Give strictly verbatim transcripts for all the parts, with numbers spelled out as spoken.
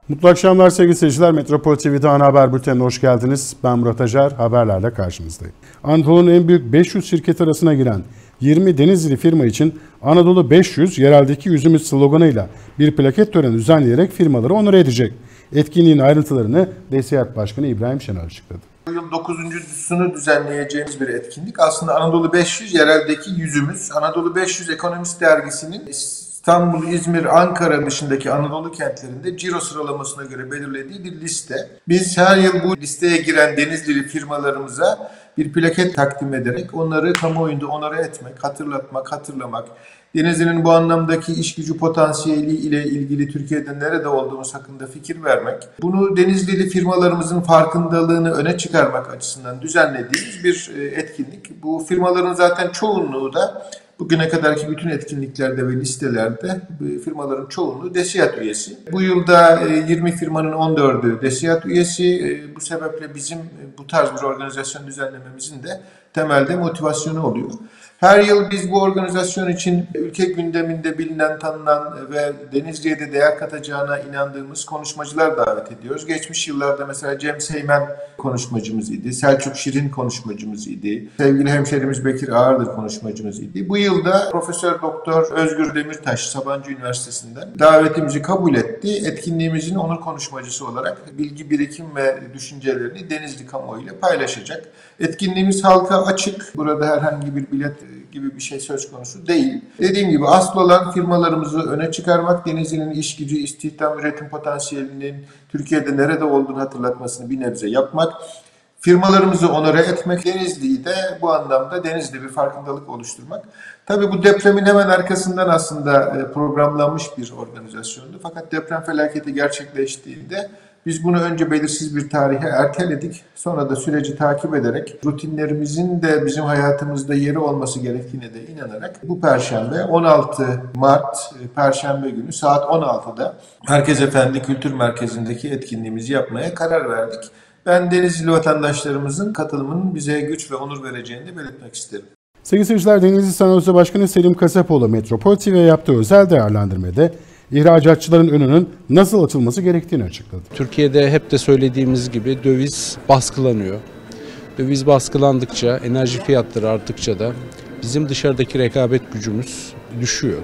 Mutlu akşamlar sevgili seyirciler. Metropol T V'de ana haber bültenine hoş geldiniz. Ben Murat Acar, haberlerle karşınızdayım. Anadolu'nun en büyük beş yüz şirket arasına giren yirmi Denizli firma için Anadolu beş yüz, yereldeki yüzümüz sloganıyla bir plaket töreni düzenleyerek firmaları onore edecek. Etkinliğin ayrıntılarını DSİAD Başkanı İbrahim Şener açıkladı. Bu yıl dokuzuncusunu düzenleyeceğimiz bir etkinlik. Aslında Anadolu beş yüz, yereldeki yüzümüz. Anadolu beş yüz Ekonomist Dergisi'nin İstanbul, İzmir, Ankara dışındaki Anadolu kentlerinde ciro sıralamasına göre belirlediği bir liste. Biz her yıl bu listeye giren Denizlili firmalarımıza bir plaket takdim ederek onları kamuoyunda onore etmek, hatırlatmak, hatırlamak, Denizli'nin bu anlamdaki iş gücü potansiyeli ile ilgili Türkiye'de nerede olduğumuz hakkında fikir vermek, bunu Denizlili firmalarımızın farkındalığını öne çıkarmak açısından düzenlediğimiz bir etkinlik. Bu firmaların zaten çoğunluğu da bugüne kadarki bütün etkinliklerde ve listelerde firmaların çoğunluğu DSİAD üyesi. Bu yılda yirmi firmanın on dördü DSİAD üyesi. Bu sebeple bizim bu tarz bir organizasyon düzenlememizin de temelde motivasyonu oluyor. Her yıl biz bu organizasyon için ülke gündeminde bilinen, tanınan ve Denizli'ye de değer katacağına inandığımız konuşmacılar davet ediyoruz. Geçmiş yıllarda mesela Cem Seymen konuşmacımız idi, Selçuk Şirin konuşmacımız idi, sevgili hemşerimiz Bekir Ağırdır konuşmacımız idi. Bu yılda Profesör Doktor Özgür Demirtaş Sabancı Üniversitesi'nden davetimizi kabul etti. Etkinliğimizin onur konuşmacısı olarak bilgi birikim ve düşüncelerini Denizli kamuoyu ile paylaşacak. Etkinliğimiz halka açık. Burada herhangi bir bilet gibi bir şey söz konusu değil. Dediğim gibi asıl olan firmalarımızı öne çıkarmak, Denizli'nin iş gücü, istihdam, üretim potansiyelinin Türkiye'de nerede olduğunu hatırlatmasını bir nebze yapmak, firmalarımızı onore etmek, Denizli'yi de bu anlamda Denizli'de bir farkındalık oluşturmak. Tabii bu depremin hemen arkasından aslında programlanmış bir organizasyondu. Fakat deprem felaketi gerçekleştiğinde biz bunu önce belirsiz bir tarihe erteledik. Sonra da süreci takip ederek rutinlerimizin de bizim hayatımızda yeri olması gerektiğine de inanarak bu Perşembe on altı Mart Perşembe günü saat on altıda Merkez Efendi Kültür Merkezi'ndeki etkinliğimizi yapmaya karar verdik. Ben Denizli vatandaşlarımızın katılımının bize güç ve onur vereceğini de belirtmek isterim. Sevgili seyirciler, Denizli Sanayi Odası Başkanı Selim Kasapoğlu Metropol T V'ye yaptığı özel değerlendirmede İhracatçıların önünün nasıl açılması gerektiğini açıkladı. Türkiye'de hep de söylediğimiz gibi döviz baskılanıyor. Döviz baskılandıkça, enerji fiyatları arttıkça da bizim dışarıdaki rekabet gücümüz düşüyor.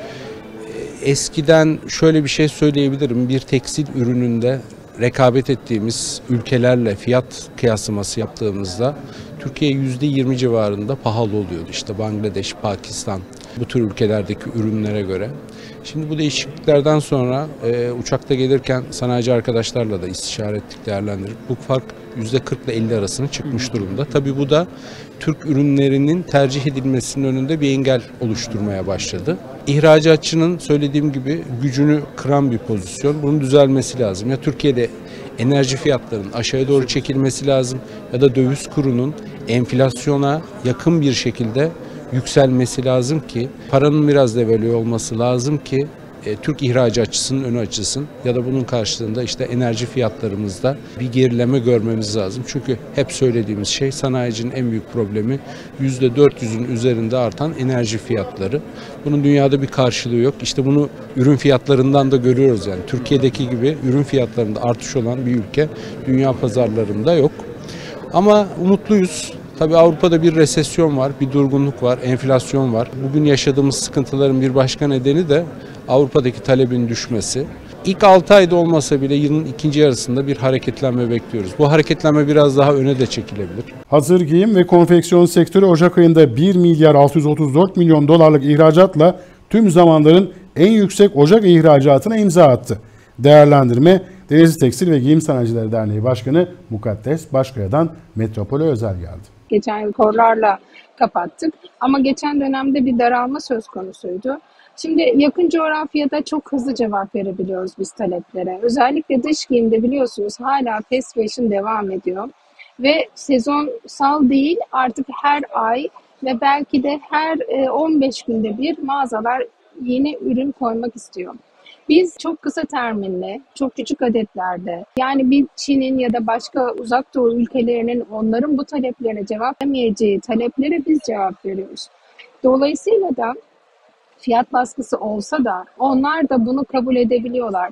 Eskiden şöyle bir şey söyleyebilirim, bir tekstil ürününde rekabet ettiğimiz ülkelerle fiyat kıyaslaması yaptığımızda Türkiye yüzde yirmi civarında pahalı oluyordu. İşte Bangladeş, Pakistan, bu tür ülkelerdeki ürünlere göre. Şimdi bu değişikliklerden sonra e, uçakta gelirken sanayici arkadaşlarla da istişare ettik, değerlendirdik. Bu fark yüzde kırk ile elli arasına çıkmış durumda. Tabii bu da Türk ürünlerinin tercih edilmesinin önünde bir engel oluşturmaya başladı. İhracatçının söylediğim gibi gücünü kıran bir pozisyon. Bunun düzelmesi lazım. Ya Türkiye'de enerji fiyatlarının aşağıya doğru çekilmesi lazım ya da döviz kurunun enflasyona yakın bir şekilde yükselmesi lazım ki, paranın biraz devalüe olması lazım ki e, Türk ihracatçısının önü açılsın ya da bunun karşılığında işte enerji fiyatlarımızda bir gerileme görmemiz lazım. Çünkü hep söylediğimiz şey, sanayicinin en büyük problemi yüzde dört yüzün üzerinde artan enerji fiyatları. Bunun dünyada bir karşılığı yok. İşte bunu ürün fiyatlarından da görüyoruz yani. Türkiye'deki gibi ürün fiyatlarında artış olan bir ülke dünya pazarlarında yok. Ama umutluyuz. Tabii Avrupa'da bir resesyon var, bir durgunluk var, enflasyon var. Bugün yaşadığımız sıkıntıların bir başka nedeni de Avrupa'daki talebin düşmesi. İlk altı ayda olmasa bile yılın ikinci yarısında bir hareketlenme bekliyoruz. Bu hareketlenme biraz daha öne de çekilebilir. Hazır giyim ve konfeksiyon sektörü Ocak ayında bir milyar altı yüz otuz dört milyon dolarlık ihracatla tüm zamanların en yüksek Ocak ihracatına imza attı. Değerlendirme Denizli Tekstil ve Giyim Sanayicileri Derneği Başkanı Mukaddes Başkaya'dan Metropol'e özel geldi. Geçen yıl korlarla kapattık ama geçen dönemde bir daralma söz konusuydu. Şimdi yakın coğrafyada çok hızlı cevap verebiliyoruz biz taleplere. Özellikle dış giyimde biliyorsunuz hala fast fashion devam ediyor. Ve sezonsal değil, artık her ay ve belki de her on beş günde bir mağazalar yeni ürün koymak istiyor. Biz çok kısa terminle, çok küçük adetlerde, yani bir Çin'in ya da başka uzak doğu ülkelerinin onların bu taleplerine cevap veremeyeceği taleplere biz cevap veriyoruz. Dolayısıyla da fiyat baskısı olsa da onlar da bunu kabul edebiliyorlar.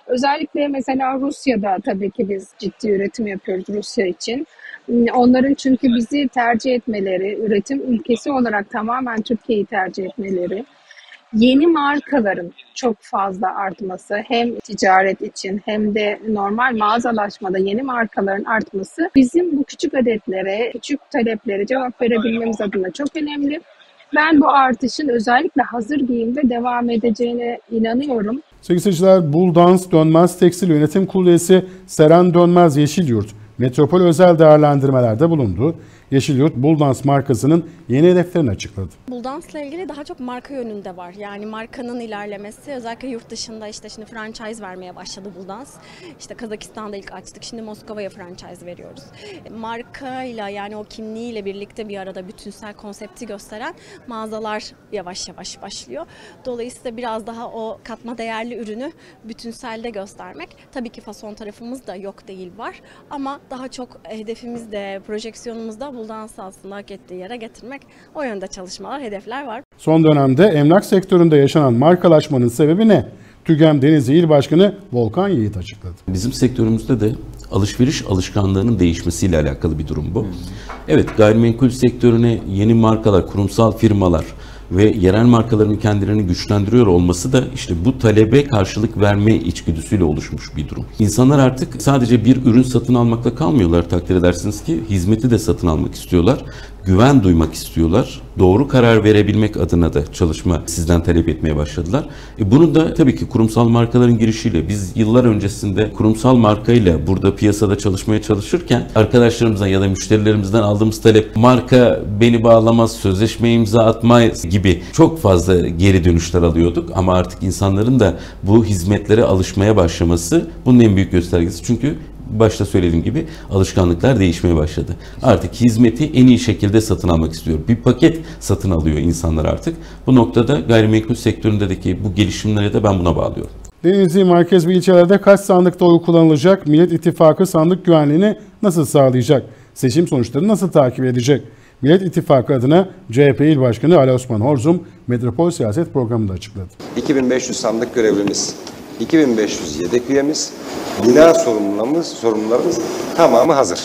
Özellikle mesela Rusya'da tabii ki biz ciddi üretim yapıyoruz Rusya için. Onların çünkü bizi tercih etmeleri, üretim ülkesi olarak tamamen Türkiye'yi tercih etmeleri, yeni markaların çok fazla artması, hem ticaret için hem de normal mağazalaşmada yeni markaların artması bizim bu küçük adetlere, küçük taleplere cevap verebilmemiz adına çok önemli. Ben bu artışın özellikle hazır giyimde devam edeceğine inanıyorum. Sevgili seyirciler, Buldans Dönmez Tekstil Yönetim Kurulu üyesi Seren Dönmez Yeşilyurt, Metropol özel değerlendirmelerde bulundu. Yeşilyurt, Buldans markasının yeni hedeflerini açıkladı. Buldans'la ilgili daha çok marka yönünde var. Yani markanın ilerlemesi, özellikle yurt dışında işte şimdi franchise vermeye başladı Buldans. İşte Kazakistan'da ilk açtık, şimdi Moskova'ya franchise veriyoruz. Markayla, yani o kimliğiyle birlikte bir arada bütünsel konsepti gösteren mağazalar yavaş yavaş başlıyor. Dolayısıyla biraz daha o katma değerli ürünü bütünselde göstermek. Tabii ki fason tarafımız da yok değil var. Ama daha çok hedefimiz de, projeksiyonumuz da Buldans'ı aslında hak ettiği yere getirmek. O yönde çalışmalar, hedefler var. Son dönemde emlak sektöründe yaşanan markalaşmanın sebebi ne? TÜGEM Denizli İl Başkanı Volkan Yiğit açıkladı. Bizim sektörümüzde de alışveriş alışkanlığının değişmesiyle alakalı bir durum bu. Evet, gayrimenkul sektörüne yeni markalar, kurumsal firmalar ve yerel markaların kendilerini güçlendiriyor olması da işte bu talebe karşılık verme içgüdüsüyle oluşmuş bir durum. İnsanlar artık sadece bir ürün satın almakla kalmıyorlar, takdir edersiniz ki hizmeti de satın almak istiyorlar. Güven duymak istiyorlar. Doğru karar verebilmek adına da çalışma sizden talep etmeye başladılar. E bunu da tabii ki kurumsal markaların girişiyle, biz yıllar öncesinde kurumsal markayla burada piyasada çalışmaya çalışırken arkadaşlarımızdan ya da müşterilerimizden aldığımız talep, marka beni bağlamaz, sözleşme imza atmaz gibi çok fazla geri dönüşler alıyorduk. Ama artık insanların da bu hizmetlere alışmaya başlaması bunun en büyük göstergesi. Çünkü başta söylediğim gibi alışkanlıklar değişmeye başladı. Artık hizmeti en iyi şekilde satın almak istiyor. Bir paket satın alıyor insanlar artık. Bu noktada gayrimenkul sektöründeki bu gelişimlere de ben buna bağlıyorum. Denizli merkez ve ilçelerde kaç sandıkta oy kullanılacak? Millet İttifakı sandık güvenliğini nasıl sağlayacak? Seçim sonuçlarını nasıl takip edecek? Millet İttifakı adına C H P İl Başkanı Ali Osman Horzum, Metropol Siyaset Programı'nda açıkladı. iki bin beş yüz sandık görevlimiz, iki bin beş yüz yedek üyemiz, bina sorumlularımız, sorumlularımız tamamı hazır.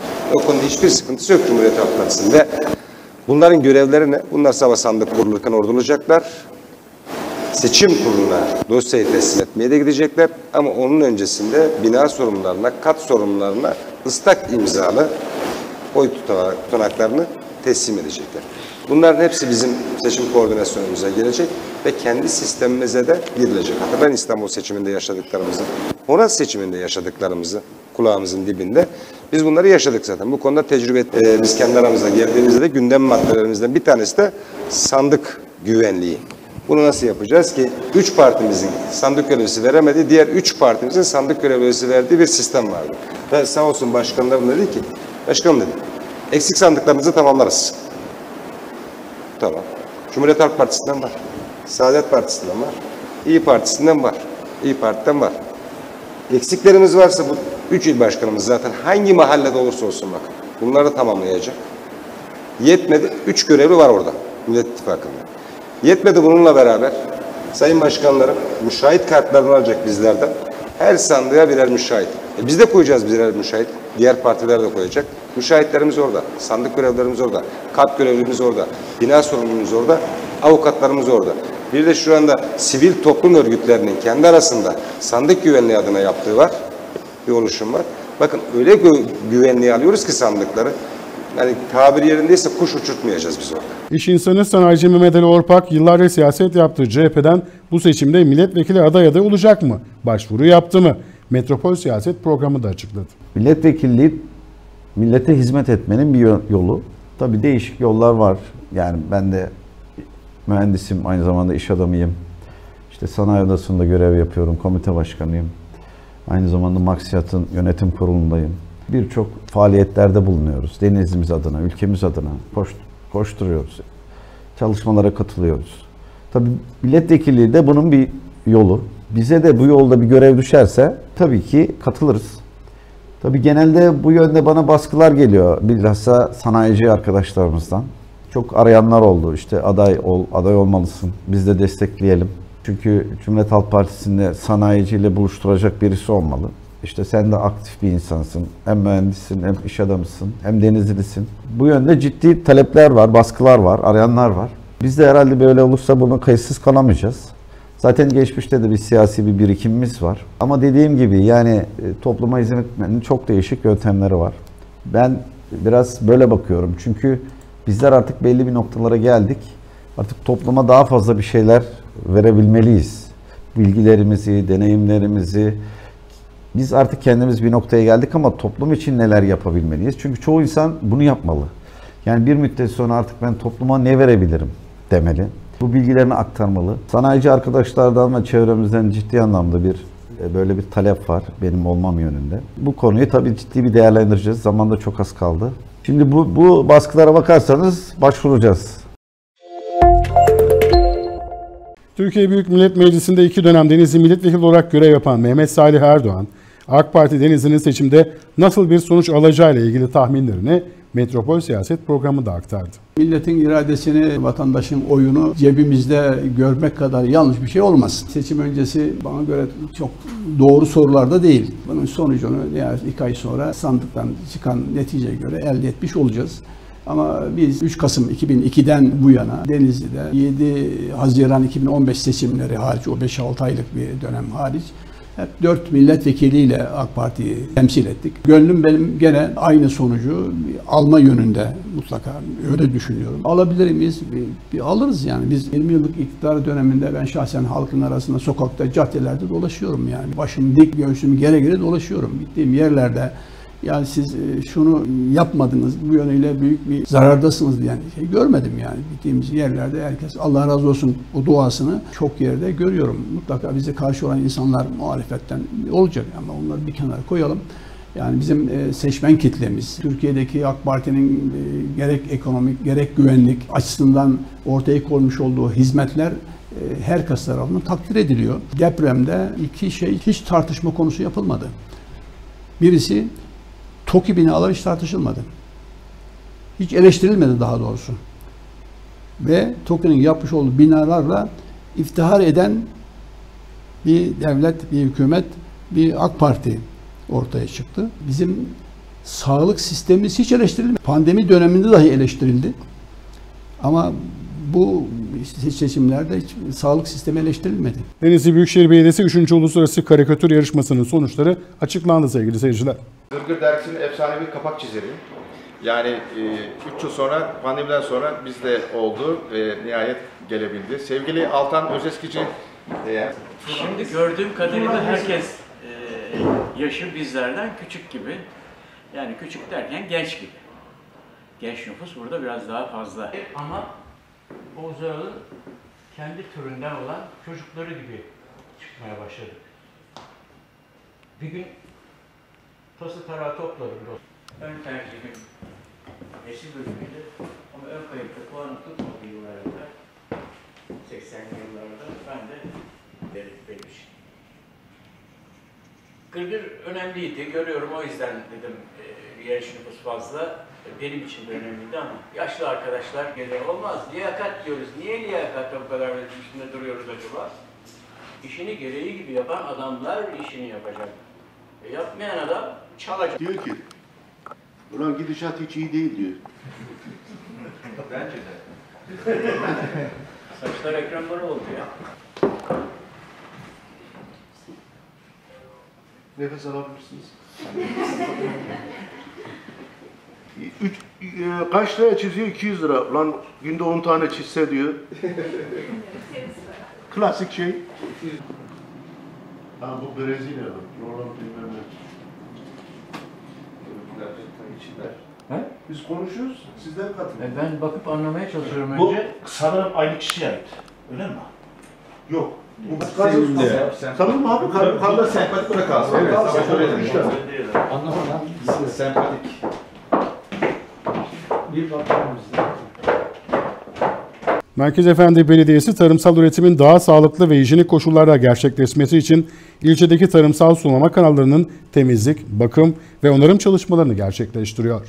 O konuda hiçbir sıkıntısı yok Cumhuriyet Halk Partisi'nde. Bunların görevleri ne? Bunlar sabah sandık kurulurken orada olacaklar. Seçim kuruluna dosyayı teslim etmeye de gidecekler. Ama onun öncesinde bina sorumlularına, kat sorumlularına ıslak imzalı oy tutanaklarını teslim edecekler. Bunların hepsi bizim seçim koordinasyonumuza gelecek ve kendi sistemimize de girilecek. Hatta ben İstanbul seçiminde yaşadıklarımızı, Horaz seçiminde yaşadıklarımızı kulağımızın dibinde biz bunları yaşadık zaten. Bu konuda tecrübe e, biz kendi aramızda geldiğimizde de gündem maddelerimizden bir tanesi de sandık güvenliği. Bunu nasıl yapacağız ki üç partimizin sandık görevlisi veremedi, diğer üç partimizin sandık görevlisi verdiği bir sistem vardı. Ve sağ olsun başkanlarım dedi ki, başkanım dedi, eksik sandıklarımızı tamamlarız. Tamam. Cumhuriyet Halk Partisi'nden var. Saadet Partisi'nden var. İYİ Partisi'nden var. İYİ Parti'den var. Eksiklerimiz varsa bu üç il başkanımız zaten hangi mahallede olursa olsun bakın. Bunları tamamlayacak. Yetmedi. Üç görevli var orada. Millet İttifakı'nda. Yetmedi bununla beraber sayın başkanlarım müşahit kartlarını alacak bizlerden. Her sandığa birer müşahit. E biz de koyacağız birer müşahit. Diğer partiler de koyacak. Müşahitlerimiz orada. Sandık görevlerimiz orada. Kat görevlimiz orada. Bina sorumlumuz orada. Avukatlarımız orada. Bir de şu anda sivil toplum örgütlerinin kendi arasında sandık güvenliği adına yaptığı var. Bir oluşum var. Bakın öyle gü güvenliği alıyoruz ki sandıkları. Yani tabir yerindeyse kuş uçurtmayacağız biz orada. İş insanı sanayici Mehmet Ali Orpak yıllarca siyaset yaptığı C H P'den bu seçimde milletvekili aday adayı olacak mı? Başvuru yaptı mı? Metropol Siyaset Programı da açıkladı. Milletvekilliği millete hizmet etmenin bir yolu. Tabii değişik yollar var. Yani ben de mühendisim, aynı zamanda iş adamıyım. İşte sanayi odasında görev yapıyorum, komite başkanıyım. Aynı zamanda Maksiyat'ın yönetim kurulundayım. Birçok faaliyetlerde bulunuyoruz. Denizli'miz adına, ülkemiz adına koş, koşturuyoruz. Çalışmalara katılıyoruz. Tabii milletvekilliği de bunun bir yolu. Bize de bu yolda bir görev düşerse tabii ki katılırız. Tabii genelde bu yönde bana baskılar geliyor. Bilhassa sanayici arkadaşlarımızdan. Çok arayanlar oldu. İşte aday ol, aday olmalısın. Biz de destekleyelim. Çünkü Cumhuriyet Halk Partisi'nde sanayiciyle buluşturacak birisi olmalı. İşte sen de aktif bir insansın. Hem mühendissin, hem iş adamısın, hem denizlisin. Bu yönde ciddi talepler var, baskılar var, arayanlar var. Biz de herhalde böyle olursa buna kayıtsız kalamayacağız. Zaten geçmişte de bir siyasi bir birikimimiz var. Ama dediğim gibi yani topluma hizmet etmenin çok değişik yöntemleri var. Ben biraz böyle bakıyorum. Çünkü bizler artık belli bir noktalara geldik. Artık topluma daha fazla bir şeyler verebilmeliyiz. Bilgilerimizi, deneyimlerimizi. Biz artık kendimiz bir noktaya geldik ama toplum için neler yapabilmeliyiz? Çünkü çoğu insan bunu yapmalı. Yani bir müddet sonra artık ben topluma ne verebilirim demeli. Bu bilgilerini aktarmalı. Sanayici arkadaşlardan ve çevremizden ciddi anlamda bir böyle bir talep var benim olmam yönünde. Bu konuyu tabii ciddi bir değerlendireceğiz. Zamanda çok az kaldı. Şimdi bu, bu baskılara bakarsanız başvuracağız. Türkiye Büyük Millet Meclisi'nde iki dönem Denizli milletvekili olarak görev yapan Mehmet Salih Erdoğan, AK Parti Denizli'nin seçimde nasıl bir sonuç alacağıyla ilgili tahminlerini Metropol Siyaset programında aktardı. Milletin iradesini, vatandaşın oyunu cebimizde görmek kadar yanlış bir şey olmaz. Seçim öncesi bana göre çok doğru sorularda değil. Bunun sonucunu yani iki ay sonra sandıktan çıkan neticeye göre elde etmiş olacağız. Ama biz üç Kasım iki bin iki'den bu yana Denizli'de yedi Haziran iki bin on beş seçimleri hariç, o beş altı aylık bir dönem hariç hep dört milletvekiliyle AK Parti'yi temsil ettik. Gönlüm benim gene aynı sonucu alma yönünde mutlaka öyle düşünüyorum. Alabilir miyiz? Bir, bir alırız yani. Biz yirmi yıllık iktidar döneminde ben şahsen halkın arasında, sokakta, caddelerde dolaşıyorum yani. Başım dik, göğsüm gere gere dolaşıyorum. Gittiğim yerlerde yani siz şunu yapmadınız, bu yönüyle büyük bir zarardasınız diyen şey görmedim yani. Gittiğimiz yerlerde herkes Allah razı olsun o duasını çok yerde görüyorum. Mutlaka bize karşı olan insanlar muhalefetten olacak ama onları bir kenara koyalım. Yani bizim seçmen kitlemiz, Türkiye'deki AK Parti'nin gerek ekonomik gerek güvenlik açısından ortaya koymuş olduğu hizmetler herkes tarafından takdir ediliyor. Depremde iki şey hiç tartışma konusu yapılmadı. Birisi TOKİ binaları hiç tartışılmadı. Hiç eleştirilmedi daha doğrusu. Ve TOKİ'nin yapmış olduğu binalarla iftihar eden bir devlet, bir hükümet, bir AK Parti ortaya çıktı. Bizim sağlık sistemimiz hiç eleştirilmedi. Pandemi döneminde dahi eleştirildi. Ama bu seçimlerde hiç sağlık sistemi eleştirilmedi. Denizli Büyükşehir Belediyesi üçüncü Uluslararası Karikatür Yarışması'nın sonuçları açıklandı sevgili seyirciler. Gırgır Dergisi'nin efsane bir kapak çizeriyim. Yani üç yıl sonra, pandemiden sonra bizde oldu ve nihayet gelebildi. Sevgili Altan Özeskici. E, Şimdi gördüğüm kadarıyla herkes e, yaşı bizlerden küçük gibi. Yani küçük derken genç gibi. Genç nüfus burada biraz daha fazla. Ama Oğuz Aral'ın kendi türünden olan çocukları gibi çıkmaya başladık. Bir gün tası tarağı topladım. Ön tercihim eşi bölümüydü ama ön kayıtta puanı tutmadı yıllarda, seksenli yıllarda ben de belirtmiş. Gırgır önemliydi, görüyorum o yüzden dedim e, yarış nüfus fazla. Benim için de önemliydi ama yaşlı arkadaşlar geliyor. Olmaz, liyakat diyoruz. Niye liyakatta bu kadar üstünde duruyoruz acaba? İşini gereği gibi yapan adamlar işini yapacak. E, yapmayan adam çalacak. Diyor ki, ulan gidişat hiç iyi değil diyor. Bence de. Saçlar ekranları oldu ya. Nefes alabilirsiniz. Üç, e, kaç liraya çiziyor? iki yüz lira. Lan günde on tane çizse diyor. Klasik şey. Ha bu Brezilya'da. Roland bilmem ne. He? Biz konuşuyoruz, sizler katılın. E ben bakıp anlamaya çalışıyorum Bu, önce. sanırım aynı kişiye ait. Öyle mi? Yok. Bu Sevimli. Tamam mı abi? Kar karda sempatik bırak kalsın. Evet, evet. Anlamadım. Sempatik. Bir bakalım bize. Merkez Efendi Belediyesi tarımsal üretimin daha sağlıklı ve hijyenik koşullarda gerçekleşmesi için ilçedeki tarımsal sulama kanallarının temizlik, bakım ve onarım çalışmalarını gerçekleştiriyor.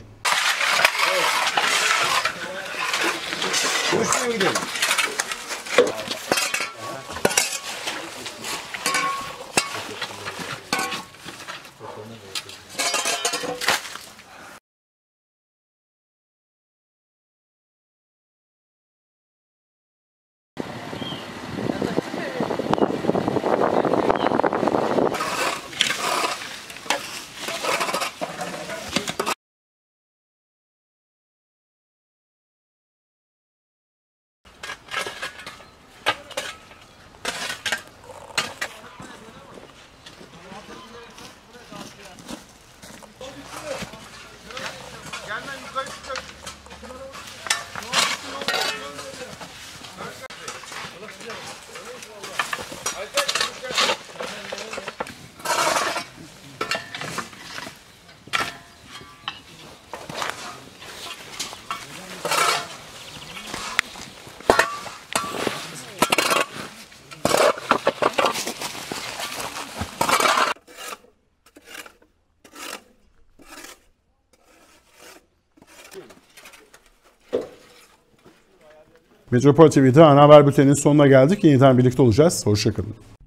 Metropol T V'de ana haber bülteninin sonuna geldik. Yeniden birlikte olacağız. Hoşça kalın.